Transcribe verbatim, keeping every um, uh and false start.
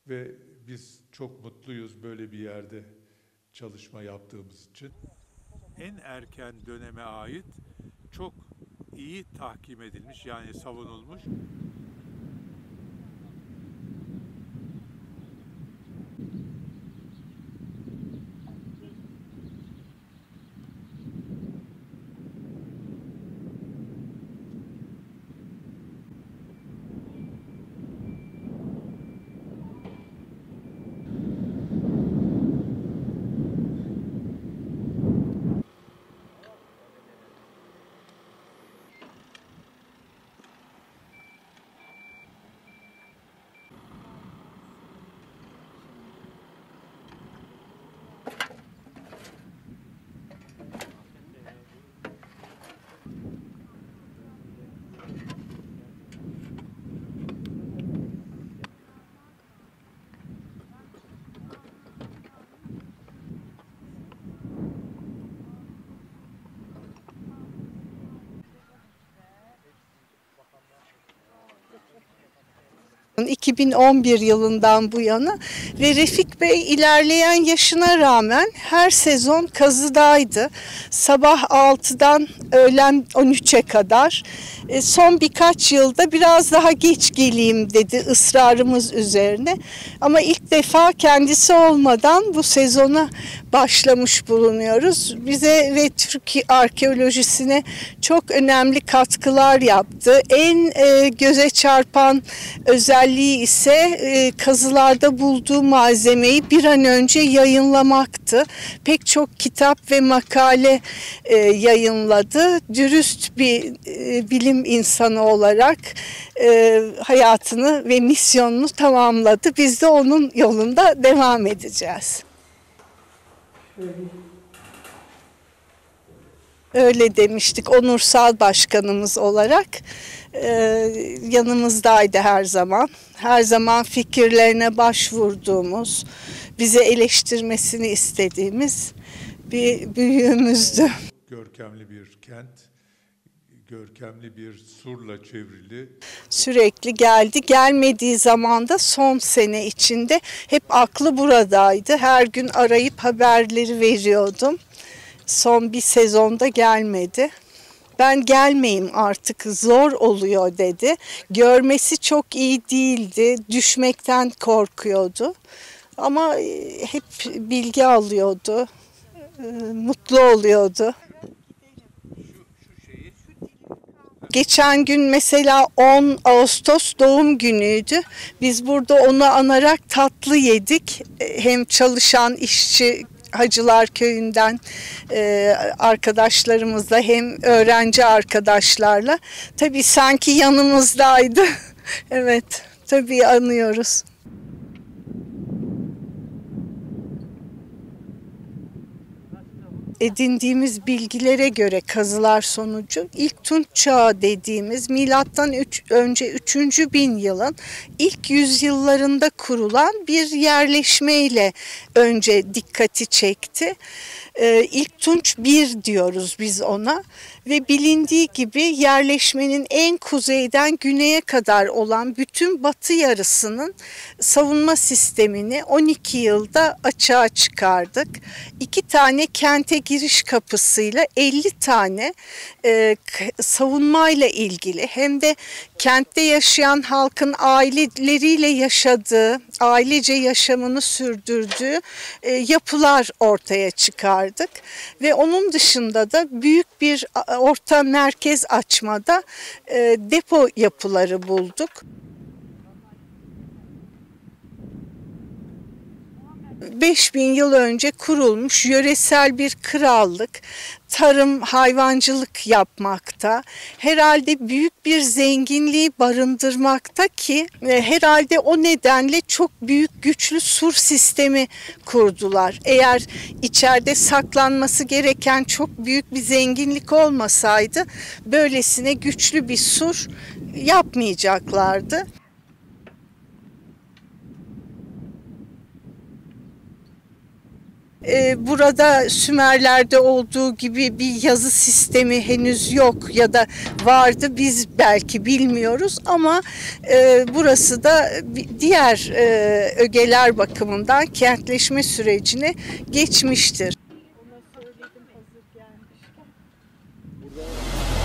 ve biz çok mutluyuz böyle bir yerde çalışma yaptığımız için. En erken döneme ait çok iyi tahkim edilmiş, yani savunulmuş. iki bin on bir yılından bu yana ve Refik Bey ilerleyen yaşına rağmen her sezon kazıdaydı. Sabah altıdan öğlen on üçe kadar. E, son birkaç yılda biraz daha geç geleyim dedi ısrarımız üzerine. Ama ilk defa kendisi olmadan bu sezona başlamış bulunuyoruz. Bize ve Türkiye arkeolojisine çok önemli katkılar yaptı. En e, göze çarpan özelliği ise e, kazılarda bulduğu malzemeyi bir an önce yayınlamaktı. Pek çok kitap ve makale e, yayınladı. Dürüst bir e, bilim insanı olarak e, hayatını ve misyonunu tamamladı. Biz de onun yolunda devam edeceğiz. Öyle demiştik onursal başkanımız olarak. Ee, yanımızdaydı her zaman. Her zaman fikirlerine başvurduğumuz, bize eleştirmesini istediğimiz bir büyüğümüzdü. Görkemli bir kent, görkemli bir surla çevrili. Sürekli geldi. Gelmediği zaman da son sene içinde hep aklı buradaydı. Her gün arayıp haberleri veriyordum. Son bir sezonda gelmedi. Ben gelmeyeyim artık, zor oluyor dedi. Görmesi çok iyi değildi. Düşmekten korkuyordu. Ama hep bilgi alıyordu. Mutlu oluyordu. Geçen gün mesela on Ağustos doğum günüydü. Biz burada onu anarak tatlı yedik. Hem çalışan işçi Hacılar Köyü'nden e, arkadaşlarımızla hem öğrenci arkadaşlarla. Tabii sanki yanımızdaydı. Evet, tabii anıyoruz. Edindiğimiz bilgilere göre kazılar sonucu ilk Tunç Çağı dediğimiz milattan üç, önce üçüncü bin yılın ilk yüzyıllarında kurulan bir yerleşmeyle önce dikkati çekti. Ee, ilk Tunç bir diyoruz biz ona ve bilindiği gibi yerleşmenin en kuzeyden güneye kadar olan bütün batı yarısının savunma sistemini on iki yılda açığa çıkardık. İki tane kente giriş kapısıyla elli tane e, savunmayla ilgili hem de kentte yaşayan halkın aileleriyle yaşadığı, ailece yaşamını sürdürdüğü e, yapılar ortaya çıkardık. Ve onun dışında da büyük bir orta merkez açmada e, depo yapıları bulduk. beş bin yıl önce kurulmuş yöresel bir krallık, tarım, hayvancılık yapmakta, herhalde büyük bir zenginliği barındırmakta ki herhalde o nedenle çok büyük güçlü sur sistemi kurdular. Eğer içeride saklanması gereken çok büyük bir zenginlik olmasaydı böylesine güçlü bir sur yapmayacaklardı. e, burada Sümerler'de olduğu gibi bir yazı sistemi henüz yok ya da vardı, biz belki bilmiyoruz ama e, burası da diğer e, ögeler bakımından kentleşme sürecini geçmiştir. Burada